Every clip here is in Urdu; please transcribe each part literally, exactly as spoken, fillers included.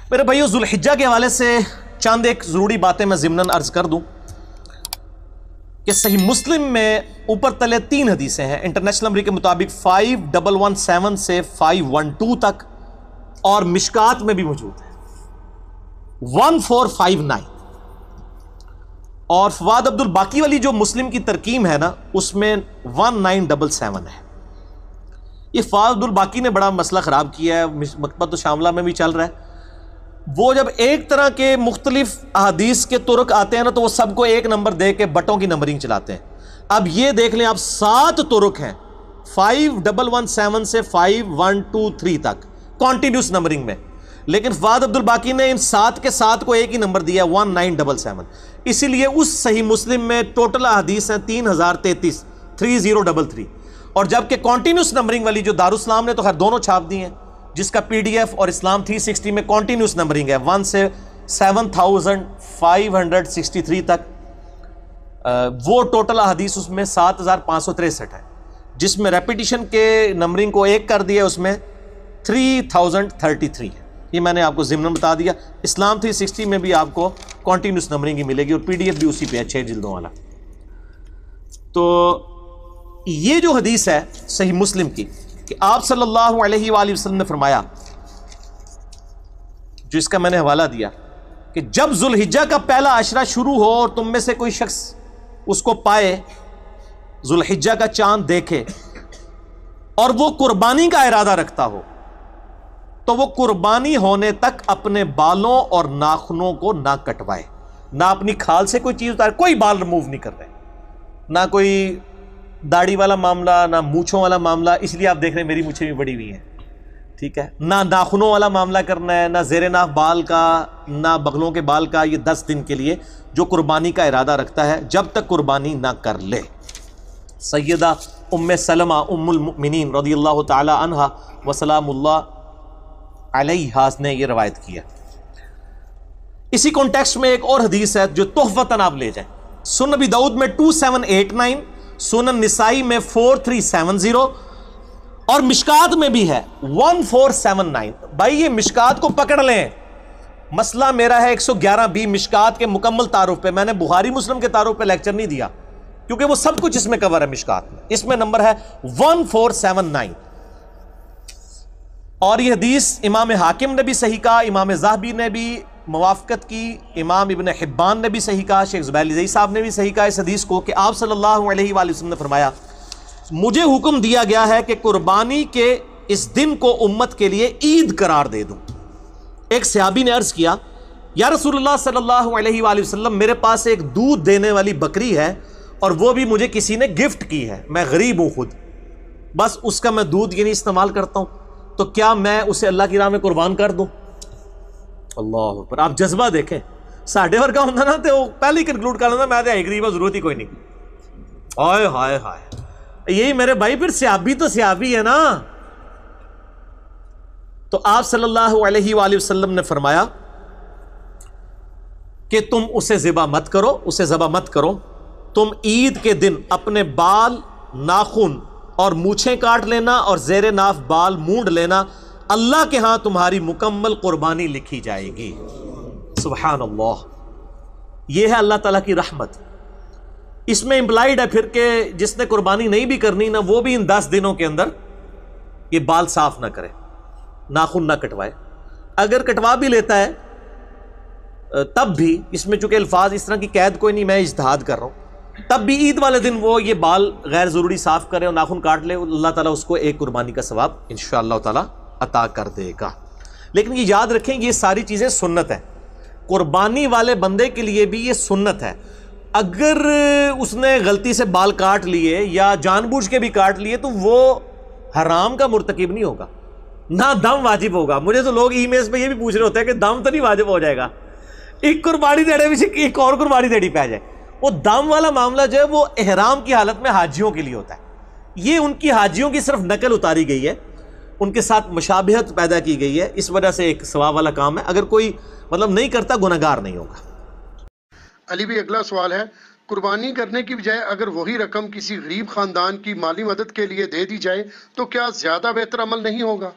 میرے بھائیو، ذوالحجہ کے حوالے سے چند ایک ضروری باتیں میں ضمناً عرض کر دوں کہ صحیح مسلم میں اوپر تلے تین حدیثیں ہیں انٹرنیشنل نمبر کے مطابق فائیو ڈبل ون سیون سے فائیو ون ٹو تک، اور مشکات میں بھی موجود ہے ون فور فائیو نائن، اور فواد عبد الباقی والی جو مسلم کی ترکیم ہے نا اس میں ون نائن ڈبل سیون ہے۔ یہ فواد عبد الباقی نے بڑا مسئلہ خراب کیا ہے، مکتبۃ الشاملہ میں بھی چل رہا ہے۔ وہ جب ایک طرح کے مختلف احادیث کے طرق آتے ہیں نا تو وہ سب کو ایک نمبر دے کے بٹوں کی نمبرنگ چلاتے ہیں۔ اب یہ دیکھ لیں، اب سات طرق ہیں فائیو ڈبل ون سیون سے فائیو ون ٹو تھری تک کانٹینیوس نمبرنگ میں، لیکن فواد عبد الباقی نے ان سات کے سات کو ایک ہی نمبر دیا ون نائن ڈبل سیون، اسی لیے اس صحیح مسلم میں ٹوٹل احادیث ہیں تین ہزار تینتیس تھری زیرو ڈبل تھری، اور جبکہ کانٹینیوس نمبرنگ والی جو دارالاسلام نے تو خیر دونوں چھاپ دی ہیں، جس کا پی ڈی ایف اور اسلام تھری سکسٹی میں کانٹینیوس نمبرنگ ہے ون سے seven thousand five hundred sixty three تک، وہ ٹوٹل احادیث اس میں سات ہزار پانچ سو تریسٹھ ہے، جس میں ریپیٹیشن کے نمبرنگ کو ایک کر دیا اس میں تھری تھاؤزنڈ تھرٹی تھری ہے۔ یہ میں نے آپ کو ضمن بتا دیا۔ اسلام تھری سکسٹی میں بھی آپ کو کانٹینیوس نمبرنگ ہی ملے گی، اور پی ڈی ایف بھی اسی پہ ہے چھ جلدوں والا۔ تو یہ جو حدیث ہے صحیح مسلم کی کہ آپ صلی اللہ علیہ وآلہ وسلم نے فرمایا، جو اس کا میں نے حوالہ دیا کہ جب ذوالحجہ کا پہلا عشرہ شروع ہو اور تم میں سے کوئی شخص اس کو پائے، ذوالحجہ کا چاند دیکھے اور وہ قربانی کا ارادہ رکھتا ہو، تو وہ قربانی ہونے تک اپنے بالوں اور ناخنوں کو نہ کٹوائے، نہ اپنی کھال سے کوئی چیز اتارے، کوئی بال ریموو نہیں کر رہے، نہ کوئی داڑھی والا معاملہ، نہ مونچھوں والا معاملہ، اس لیے آپ دیکھ رہے ہیں میری مونچھیں بھی بڑی ہوئی ہیں، ٹھیک ہے، نہ ناخنوں والا معاملہ کرنا ہے، نہ زیر ناف بال کا، نہ بغلوں کے بال کا، یہ دس دن کے لیے جو قربانی کا ارادہ رکھتا ہے جب تک قربانی نہ کر لے۔ سیدہ ام سلمہ ام المؤمنین رضی اللہ تعالی عنہا وسلام اللہ علیہا نے یہ روایت کیا۔ اسی کانٹیکسٹ میں ایک اور حدیث ہے جو تحفتاً آپ لے جائیں، سنن نبی داؤد میں ٹو سیون ایٹ نائن، سنن نسائی میں فور تھری سیون زیرو، اور مشکات میں بھی ہے ون فور سیون نائن۔ بھائی یہ مشکات کو پکڑ لیں، مسئلہ میرا ہے ایک سو گیارہ بی مشکات کے مکمل تعارف پہ، میں نے بخاری مسلم کے تعارف پہ لیکچر نہیں دیا کیونکہ وہ سب کچھ اس میں کور ہے مشکات میں، اس میں نمبر ہے ون فور سیون نائن، اور یہ حدیث امام حاکم نے بھی صحیح کہا، امام ذہبی نے بھی موافقت کی، امام ابن حبان نے بھی صحیح کہا، شیخ زبیر الزئی صاحب نے بھی صحیح کہا اس حدیث کو کہ آپ صلی اللہ علیہ وآلہ وسلم نے فرمایا، مجھے حکم دیا گیا ہے کہ قربانی کے اس دن کو امت کے لیے عید قرار دے دوں۔ ایک صحابی نے عرض کیا، یا رسول اللہ صلی اللہ علیہ وآلہ وسلم، میرے پاس ایک دودھ دینے والی بکری ہے اور وہ بھی مجھے کسی نے گفٹ کی ہے، میں غریب ہوں خود، بس اس کا میں دودھ یہ نہیں استعمال کرتا ہوں، تو کیا میں اسے اللہ کی راہ میں قربان کر دوں؟ اللہ پر آپ جذبہ دیکھیں، ساڑھے ورگا ہوتا نا تو پہلے ہی کنکلوڈ کر لینا میں تو غریب ہوں، ضرورت ہی کوئی نہیں، ہائے ہائے ہائے، یہی میرے بھائی پھر صحابی تو صحابی ہے نا۔ تو آپ صلی اللہ علیہ وآلہ وسلم نے فرمایا کہ تم اسے ذبح مت کرو، اسے ذبح مت کرو، تم عید کے دن اپنے بال، ناخن اور مونچھیں کاٹ لینا اور زیر ناف بال مونڈ لینا، اللہ کے ہاں تمہاری مکمل قربانی لکھی جائے گی۔ سبحان اللہ، یہ ہے اللہ تعالیٰ کی رحمت۔ اس میں امپلائیڈ ہے پھر کہ جس نے قربانی نہیں بھی کرنی نا، وہ بھی ان دس دنوں کے اندر یہ بال صاف نہ کرے، ناخن نہ کٹوائے، اگر کٹوا بھی لیتا ہے تب بھی، اس میں چونکہ الفاظ اس طرح کی قید کوئی نہیں، میں اجتہاد کر رہا ہوں، تب بھی عید والے دن وہ یہ بال غیر ضروری صاف کرے اور ناخن کاٹ لے، اللہ تعالیٰ اس کو ایک قربانی کا ثواب انشاءاللہ تعالیٰ عطا کر دے گا۔ لیکن یہ یاد رکھیں یہ ساری چیزیں سنت ہیں، قربانی والے بندے کے لیے بھی یہ سنت ہے۔ اگر اس نے غلطی سے بال کاٹ لیے یا جان بوجھ کے بھی کاٹ لیے تو وہ حرام کا مرتکب نہیں ہوگا، نہ دم واجب ہوگا۔ مجھے تو لوگ ای میلز پہ یہ بھی پوچھ رہے ہوتے ہیں کہ دم تو نہیں واجب ہو جائے گا، ایک قربانی دینے میں ایک اور قربانی دینی پہ جائے۔ وہ دم والا معاملہ جو ہے وہ احرام کی حالت میں حاجیوں کے لیے ہوتا ہے، یہ ان کی حاجیوں کی صرف نقل اتاری گئی ہے، ان کے ساتھ مشابہت پیدا کی گئی ہے، اس وجہ سے ایک ثواب والا کام ہے، اگر کوئی مطلب نہیں کرتا گناہگار نہیں ہوگا۔ علی بھی اگلا سوال ہے، قربانی کرنے کی بجائے اگر وہی رقم کسی غریب خاندان کی مالی مدد کے لیے دے دی جائے تو کیا زیادہ بہتر عمل نہیں ہوگا؟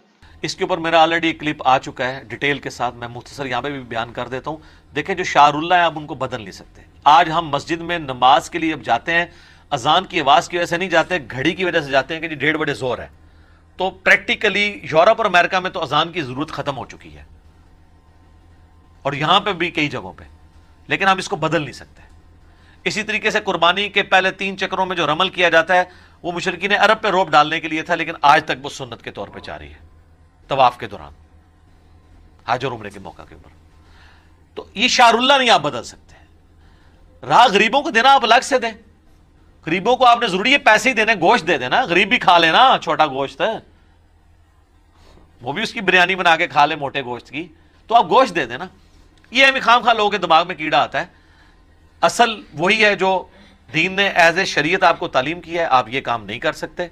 اس کے اوپر میرا آلریڈی ایک کلپ آ چکا ہے ڈیٹیل کے ساتھ، میں مختصر یہاں پہ بھی بیان کر دیتا ہوں. دیکھیں جو شعار اللہ ہے آپ ان کو بدل نہیں سکتے. آج ہم مسجد میں نماز کے لیے اب جاتے ہیں، اذان کی آواز کی وجہ سے نہیں جاتے، گھڑی کی وجہ سے جاتے ہیں کہ جی ڈیڑھ بجے زور ہے. تو پریکٹیکلی یورپ اور امریکہ میں تو اذان کی ضرورت ختم ہو چکی ہے، اور یہاں پہ بھی کئی جگہوں پہ، لیکن ہم اس کو بدل نہیں سکتے. اسی طریقے سے قربانی کے پہلے تین چکروں میں جو رمل کیا جاتا ہے وہ مشرکین عرب پہ روب ڈالنے کے لیے تھا، لیکن آج تک وہ سنت کے طور پہ جاری ہے طواف کے دوران، حج اور عمرے کے موقع کے اوپر. تو یہ شعار اللہ نہیں آپ بدل سکتے. راہ غریبوں کو دینا آپ الگ سے دیں، غریبوں کو آپ نے ضروری ہے پیسے ہی دینے، گوشت دے دینا، غریب بھی کھا لینا چھوٹا گوشت ہے، وہ بھی اس کی بریانی بنا کے کھا لے موٹے گوشت کی، تو آپ گوشت دے دینا. یہ ہمیں خام خواہ لوگوں کے دماغ میں کیڑا آتا ہے. اصل وہی ہے جو دین نے ایز اے شریعت آپ کو تعلیم کی ہے، آپ یہ کام نہیں کر سکتے.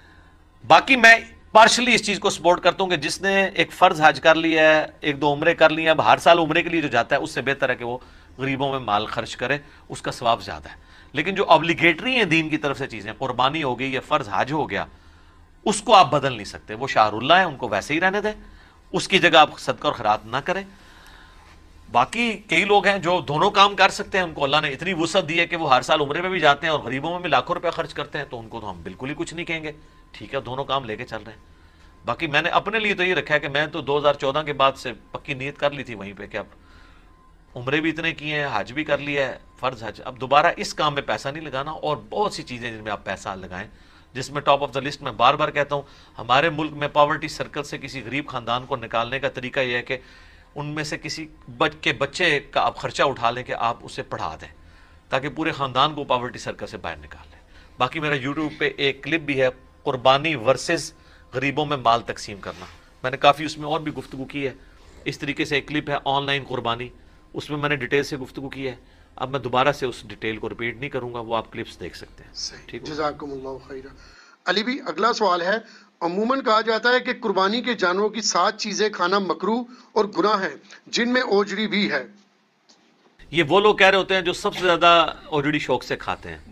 باقی میں پارشلی اس چیز کو سپورٹ کرتا ہوں کہ جس نے ایک فرض حج کر لیا ہے، ایک دو عمرے کر لیے، اب ہر سال عمرے کے لیے جو جاتا ہے اس سے بہتر ہے کہ وہ غریبوں میں مال خرچ کرے، اس کا ثواب زیادہ ہے. لیکن جو ابلیگیٹری ہیں دین کی طرف سے چیزیں، قربانی ہو گئی یا فرض حج ہو گیا، اس کو آپ بدل نہیں سکتے. وہ شعار اللہ ہیں، ان کو ویسے ہی رہنے دیں، اس کی جگہ آپ صدقہ اور خیرات نہ کریں. باقی کئی لوگ ہیں جو دونوں کام کر سکتے ہیں، ان کو اللہ نے اتنی وسعت دی ہے کہ وہ ہر سال عمرے میں بھی جاتے ہیں اور غریبوں میں بھی لاکھوں روپے خرچ کرتے ہیں، تو ان کو تو ہم بالکل ہی کچھ نہیں کہیں گے. ٹھیک ہے، دونوں کام لے کے چل رہے ہیں. باقی میں نے اپنے لیے تو یہ رکھا ہے کہ میں تو دو ہزار چودہ کے بعد سے پکی نیت کر لی تھی وہیں پہ کہ اب عمرے بھی اتنے کیے ہیں، حج بھی کر لیا ہے، فرض حج، اب دوبارہ اس کام میں پیسہ نہیں لگانا. اور بہت سی چیزیں جن میں آپ پیسہ لگائیں، جس میں ٹاپ آف دا لسٹ میں بار بار کہتا ہوں، ہمارے ملک میں پاورٹی سرکل سے کسی غریب خاندان کو نکالنے کا طریقہ یہ ہے کہ ان میں سے کسی بچ کے بچے کا آپ خرچہ اٹھا لیں کہ آپ اسے پڑھا دیں، تاکہ پورے خاندان کو پاورٹی سرکل سے باہر نکال لیں. باقی میرا یوٹیوب پہ ایک کلپ بھی ہے، قربانی ورسز غریبوں میں مال تقسیم کرنا. میں نے کافی اس میں اور بھی گفتگو کی ہے. اس طریقے سے ایک کلپ ہے آن لائن قربانی، اس میں میں نے ڈیٹیل سے گفتگو کی ہے. اب میں دوبارہ سے اس ڈیٹیل کو ریپیٹ نہیں کروں گا، وہ آپ کلپس دیکھ سکتے ہیں. ٹھیک ہے، جزاکم اللہ خیرہ. علی بھی اگلا سوال ہے، عموماً کہا جاتا ہے کہ قربانی کے جانوروں کی سات چیزیں کھانا مکروہ اور گناہ ہیں، جن میں اوجڑی بھی ہے. یہ وہ لوگ کہہ رہے ہوتے ہیں جو سب سے زیادہ اوجڑی شوق سے کھاتے ہیں.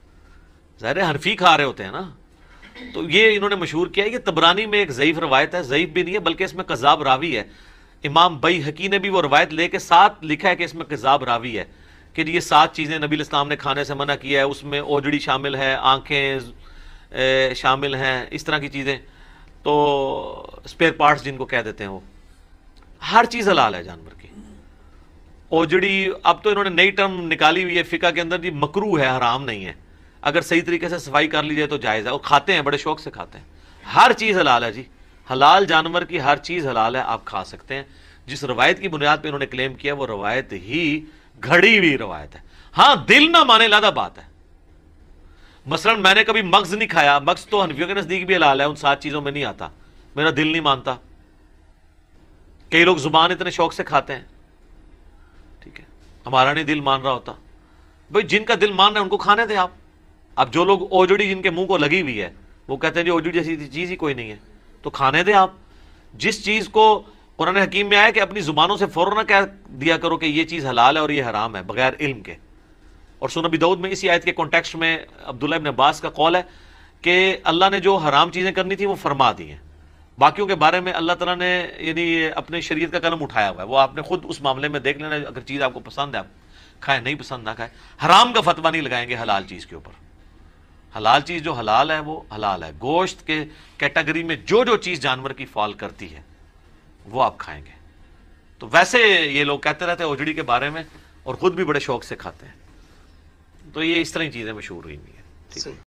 ظاہر ہے حنفی کھا رہے ہوتے ہیں نا. تو یہ انہوں نے مشہور کیا ہے کہ طبرانی میں ایک ضعیف روایت ہے، ضعیف بھی نہیں ہے بلکہ اس میں کذاب راوی ہے. امام بیہقی نے بھی وہ روایت لے کے ساتھ لکھا ہے کہ اس میں کذاب راوی ہے، کہ یہ سات چیزیں نبی الاسلام نے کھانے سے منع کیا ہے. اس میں اوجڑی شامل ہے، آنکھیں شامل ہیں، اس طرح کی چیزیں. تو اسپیئر پارٹس جن کو کہہ دیتے ہیں، وہ ہر چیز حلال ہے جانور کی. اوجڑی اب تو انہوں نے نئی ٹرم نکالی ہوئی ہے فقہ کے اندر، جی مکروہ ہے، حرام نہیں ہے. اگر صحیح طریقے سے صفائی کر لی جائے تو جائز ہے، اور کھاتے ہیں، بڑے شوق سے کھاتے ہیں. ہر چیز حلال ہے جی، حلال جانور کی ہر چیز حلال ہے، آپ کھا سکتے ہیں. جس روایت کی بنیاد پہ انہوں نے کلیم کیا وہ روایت ہی گھڑی ہوئی روایت ہے. ہاں دل نہ مانے علیحدہ بات ہے. مثلا میں نے کبھی مغز نہیں کھایا، مغز تو حنفیوں کے نزدیک بھی حلال ہے، ان سات چیزوں میں نہیں آتا، میرا دل نہیں مانتا. کئی لوگ زبان اتنے شوق سے کھاتے ہیں، ٹھیک ہے، ہمارا نہیں دل مان رہا ہوتا. بھائی جن کا دل مان رہا ہے ان کو کھانے دیں آپ. اب جو لوگ اوجڑی جن کے منہ کو لگی ہوئی ہے وہ کہتے ہیں جی اوجڑی جیسی چیز ہی کوئی نہیں ہے، تو کھانے دیں آپ. جس چیز کو قرآن حکیم میں آیا کہ اپنی زبانوں سے فوراً نہ کہہ دیا کرو کہ یہ چیز حلال ہے اور یہ حرام ہے بغیر علم کے. اور سنن ابی داؤد میں اسی آیت کے کانٹیکسٹ میں عبداللہ ابن عباس کا قول ہے کہ اللہ نے جو حرام چیزیں کرنی تھی وہ فرما دی ہیں، باقیوں کے بارے میں اللہ تعالیٰ نے یعنی اپنے شریعت کا قلم اٹھایا ہوا ہے. وہ آپ نے خود اس معاملے میں دیکھ لینا، اگر چیز آپ کو پسند ہے آپ کھائیں، نہیں پسند نہ کھائیں. حرام کا فتویٰ نہیں لگائیں گے حلال چیز کے اوپر. حلال چیز جو حلال ہے وہ حلال ہے. گوشت کے کیٹیگری میں جو جو چیز جانور کی فال کرتی ہے وہ آپ کھائیں گے. تو ویسے یہ لوگ کہتے رہتے ہیں اوجڑی کے بارے میں، اور خود بھی بڑے شوق سے کھاتے ہیں. تو یہ اس طرح کی چیزیں مشہور ہوئی ہیں. ٹھیک ہے.